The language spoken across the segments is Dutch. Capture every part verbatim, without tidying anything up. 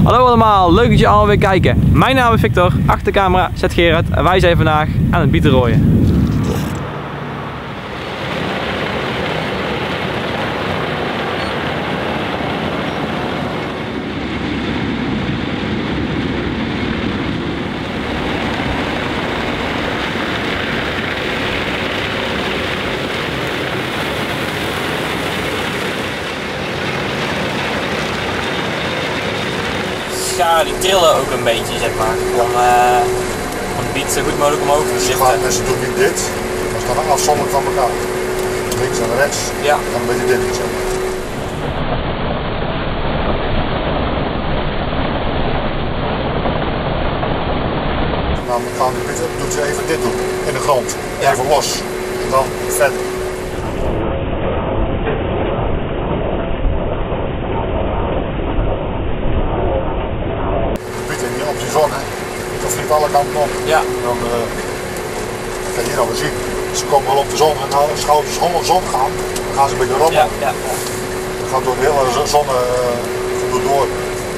Hallo allemaal, leuk dat je alweer kijken. Mijn naam is Victor, achter de camera zit Gerard en wij zijn vandaag aan het bieten rooien. Ja, die trillen ook een beetje, zeg maar, om, uh, om de biet zo goed mogelijk omhoog te zitten. Dus ze doen niet dit, maar ze gaan afzonderlijk van elkaar. Links en rechts, ja. Dan een beetje dit niet zo. Dan gaan de bieten, doet ze even dit doen, in de grond, ja. Even los, en dan verder. Op die zon, hè. Dat vliegt alle kanten op. Ja. Dan uh, kan je hier nog eens zien. Ze komen wel op de zon en als ze zon, zon gaan, dan gaan ze een beetje rommelen. Ja, ja. Dan gaat door de hele zon uh, door.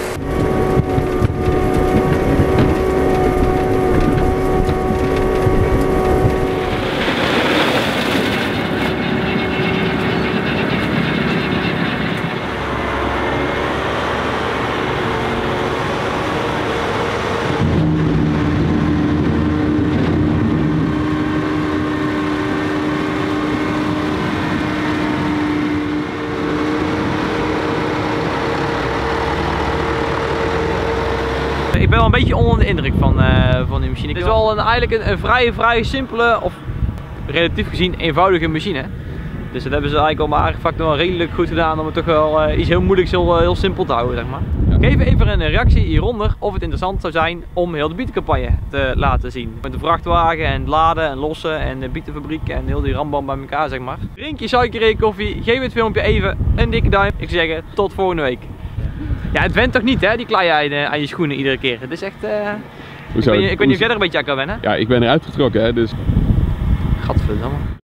Ik ben wel een beetje onder de indruk van, uh, van die machine. Het is wel een, eigenlijk een, een vrij, vrij simpele, of relatief gezien eenvoudige machine. Dus dat hebben ze eigenlijk al maar vaak wel redelijk goed gedaan om het toch wel uh, iets heel moeilijks, heel, heel simpel te houden, zeg maar. Ja. Geef even een reactie hieronder of het interessant zou zijn om heel de bietencampagne te laten zien. Met de vrachtwagen en het laden en lossen en de bietenfabriek en heel die rambam bij elkaar, zeg maar. Drink je suiker, koffie, geef het filmpje even een dikke duim. Ik zou zeggen, tot volgende week. Ja, het went toch niet, hè, die klei aan je, aan je schoenen iedere keer. Het is echt... Uh... Ik, weet, ik weet niet of jij er een beetje aan kan wennen. Ja, ik ben eruit getrokken, hè, dus... Gadverdamme.